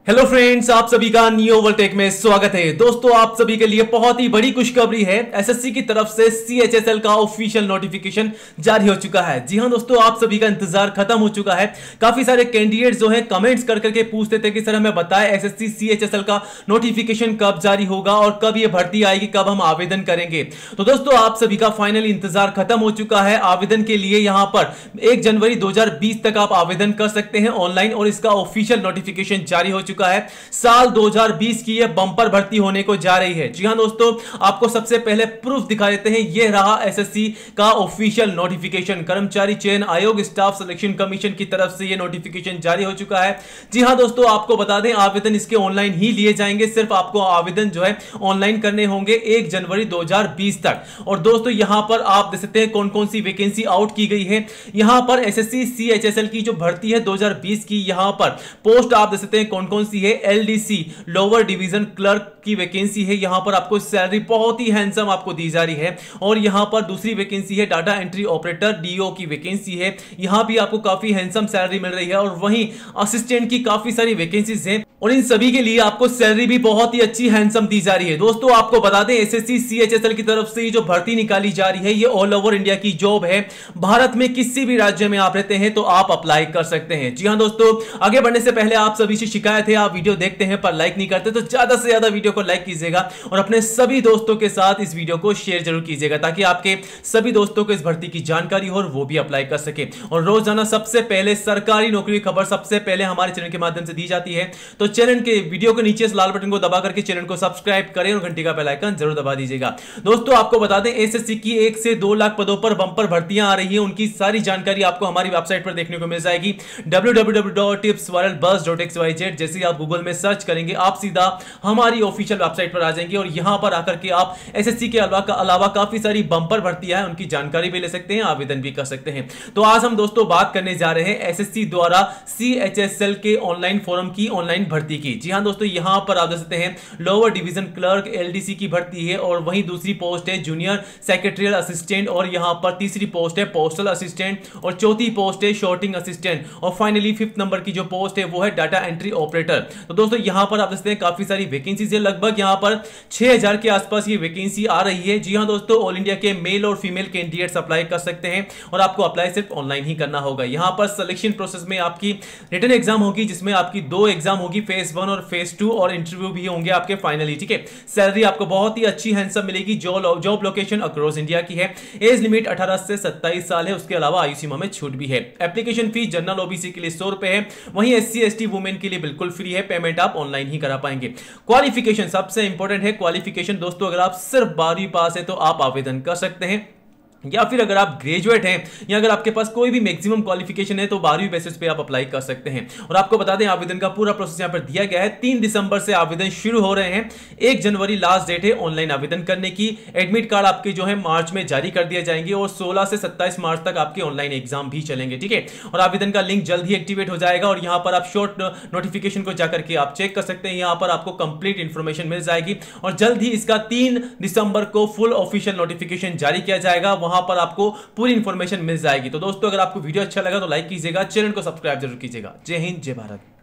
Hello friends, आप सभी का न्यू ओवरटेक में स्वागत है। दोस्तों, आप सभी के लिए बहुत ही बड़ी खुशखबरी है। एसएससी की तरफ से सीएचएसएल का ऑफिशियल नोटिफिकेशन जारी हो चुका है। जी हां दोस्तों, आप सभी का इंतजार खत्म हो चुका है। काफी सारे कैंडिडेट्स जो हैं कमेंट्स कर करके पूछते थे कि सर हमें बताएं एसएससी सीएचएसएल का नोटिफिकेशन कब जारी होगा और कब ये भर्ती आएगी, कब हम आवेदन करेंगे। तो दोस्तों, आप सभी का फाइनली इंतजार खत्म हो चुका है। आवेदन के लिए यहां पर 1 जनवरी 2020 तक आप आवेदन कर सकते हैं ऑनलाइन और इसका ऑफिशियल नोटिफिकेशन जारी हो चुका है। साल 2020 की यह बंपर भर्ती होने को जा रही है। जी हां दोस्तों, आपको सबसे पहले प्रूफ दिखा देते हैं। यह रहा एसएससी का ऑफिशियल नोटिफिकेशन। कर्मचारी चयन आयोग स्टाफ सिलेक्शन कमीशन की तरफ से यह नोटिफिकेशन जारी हो चुका है। जी हां दोस्तों, आपको बता दें आवेदन इसके ऑनलाइन ही लिए जाएंगे। सिर्फ आपको आवेदन जो है ऑनलाइन करने होंगे 1 जनवरी 2020 तक। और दोस्तों, यहां पर आप देख सकते हैं कौन कौन सी वैकेंसी आउट की गई है। यहां पर एसएससी सीएचएसएल की जो भर्ती है 2020 की, यहां पर पोस्ट आप देख सकते हैं कौन कौन सी है। एलडीसी लोअर डिवीजन क्लर्क की वैकेंसी है। यहां पर आपको सैलरी बहुत ही हैंडसम आपको दी जा रही है। और यहां पर दूसरी वैकेंसी है डाटा एंट्री ऑपरेटर डीओ की वैकेंसी है। यहां भी आपको काफी हैंडसम सैलरी मिल रही है। और वहीं असिस्टेंट की काफी सारी वैकेंसीज हैं और इन सभी के लिए आपको सैलरी भी बहुत ही अच्छी हैंडसम दी जा रही है। दोस्तों, आपको बता दें एसएससी सीएचएसएल की तरफ से जो भर्ती निकाली जा रही है ये ऑल ओवर इंडिया की जॉब है। भारत में किसी भी राज्य में आप रहते हैं तो आप अप्लाई कर सकते हैं। जी हां दोस्तों, आगे बढ़ने से पहले आप सभी से शिकायत है, आप वीडियो देखते हैं पर लाइक नहीं करते, तो ज्यादा से ज्यादा वीडियो को लाइक कीजिएगा और अपने सभी दोस्तों के साथ इस वीडियो को शेयर जरूर कीजिएगा ताकि आपके सभी दोस्तों को इस भर्ती की जानकारी हो और वो भी अप्लाई कर सके। और रोजाना सबसे पहले सरकारी नौकरी की खबर सबसे पहले हमारे चैनल के माध्यम से दी जाती है। तो चैनल के वीडियो के नीचे लाल बटन को दबा करके चैनल को सब्सक्राइब करें और घंटी का बेल आइकन जरूर दबा दीजिएगा। दोस्तों, आपको बता दें एसएससी की 1 से 2 लाख पदों पर बंपर भर्तियां आ रही है। उनकी सारी जानकारी आपको हमारी वेबसाइट पर देखने को मिल जाएगी www.tipsviral.xyz। जैसे आप गूगल में सर्च करेंगे आप सीधा हमारी ऑफिशियल वेबसाइट पर आ जाएंगे और यहां पर आकर के आप एसएससी के अलावा काफी सारी बंपर भर्तियां हैं उनकी जानकारी भी ले सकते हैं, आवेदन भी कर सकते हैं। तो आज हम दोस्तों बात करने जा रहे हैं एसएससी द्वारा सीएचएसएल के ऑनलाइन फॉर्म की ऑनलाइन भर्ती की। जी हां दोस्तों, यहां पर आप देख सकते हैं लोअर डिवीजन क्लर्क एलडीसी की भर्ती है और वहीं दूसरी पोस्ट है जूनियर सेक्रेटरियल असिस्टेंट और यहां पर तीसरी पोस्ट है पोस्टल असिस्टेंट और चौथी पोस्ट है शॉर्टिंग असिस्टेंट और फाइनली 5th नंबर की जो पोस्ट है वो है डाटा एंट्री ऑपरेटर। तो दोस्तों, यहां पर आप देखते हैं काफी सारी वैकेंसीज है। लगभग यहां पर 6000 के आसपास ये वैकेंसी आ रही है। जी हां दोस्तों, ऑल इंडिया के मेल और फीमेल कैंडिडेट्स अप्लाई कर सकते हैं और आपको अप्लाई सिर्फ ऑनलाइन ही करना होगा। यहां पर सिलेक्शन प्रोसेस में आपकी रिटन एग्जाम होगी जिसमें आपकी 2 एग्जाम होगी, फेज 1 और फेज 2, और इंटरव्यू भी होंगे आपके फाइनली। ठीक है, सैलरी आपको बहुत ही अच्छी हैंडसम मिलेगी। जॉब लोकेशन अक्रॉस इंडिया की है। एज लिमिट 18 से 27 साल है। उसके अलावा आयु सीमा में छूट भी है। एप्लीकेशन फीस जनरल ओबीसी के लिए 100 रुपए है। वहीं एससी एसटी वुमेन के लिए बिल्कुल फ्री है। पेमेंट आप ऑनलाइन ही करा पाएंगे। क्वालिफिकेशन सबसे इंपॉर्टेंट है। क्वालिफिकेशन दोस्तों, अगर आप सिर्फ 12वीं पास है तो आप आवेदन कर सकते हैं, या फिर अगर आप ग्रेजुएट हैं या अगर आपके पास कोई भी मैक्सिमम क्वालिफिकेशन है तो 12वीं बेसिस पे आप अप्लाई कर सकते हैं। और आपको बता दें आवेदन का पूरा प्रोसेस यहां पर दिया गया है। 3 दिसंबर से आवेदन शुरू हो रहे हैं। 1 जनवरी लास्ट डेट है ऑनलाइन आवेदन करने की। एडमिट कार्ड आपके जो है मार्च में जारी कर दिए जाएंगे और 16 से 27 मार्च तक आपके ऑनलाइन एग्जाम भी चलेंगे। ठीक है, और आवेदन का लिंक जल्द ही एक्टिवेट हो जाएगा और यहां पर आप शॉर्ट नोटिफिकेशन को जाकर के आप चेक कर सकते हैं। यहां पर आपको कंप्लीट इंफॉर्मेशन मिल जाएगी और जल्द ही इसका 3 दिसंबर को फुल ऑफिशियल नोटिफिकेशन जारी किया जाएगा। वहां पर आपको पूरी इंफॉर्मेशन मिल जाएगी। तो दोस्तों, अगर आपको वीडियो अच्छा लगा तो लाइक कीजिएगा, चैनल को सब्सक्राइब जरूर कीजिएगा। जय हिंद, जय भारत।